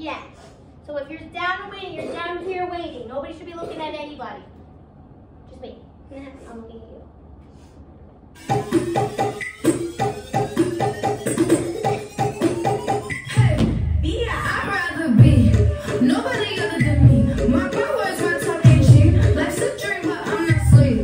Yes. So if you're down and waiting, you're down here waiting. Nobody should be looking at anybody. Just me. I'm looking at you. Nobody other than me. My power is my talking cheap. Life's a dream, but I'm not asleep.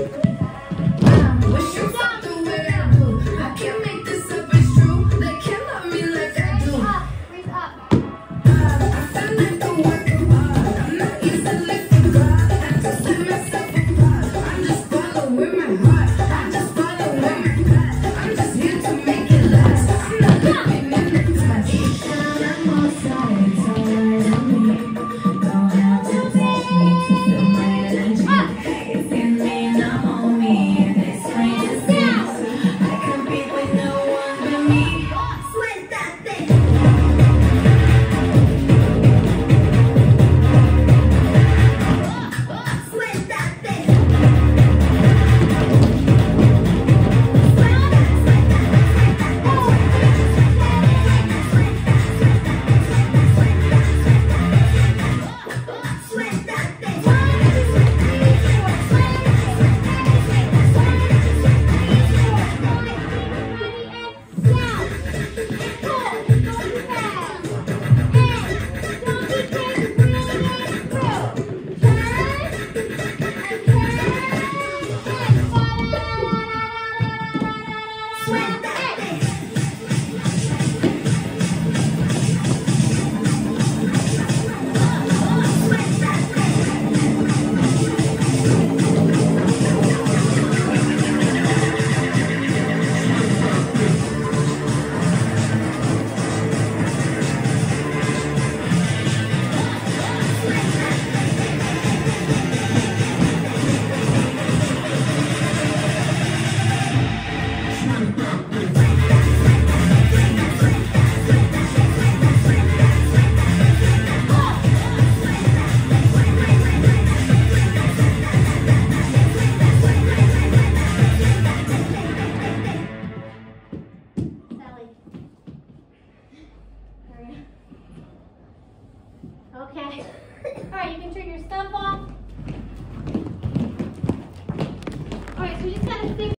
Wish you felt the way I do. I can't make this up, it's true. They can't love me like I do. Breathe up. I feel like the work of art. I'm not easily forgot. I just let myself apart. I'm just following my heart. I just following my path. I'm just here to make it last. I'm not living in the past. I'm all sides. Okay. All right, you can turn your stuff off. All right, so we just gotta think.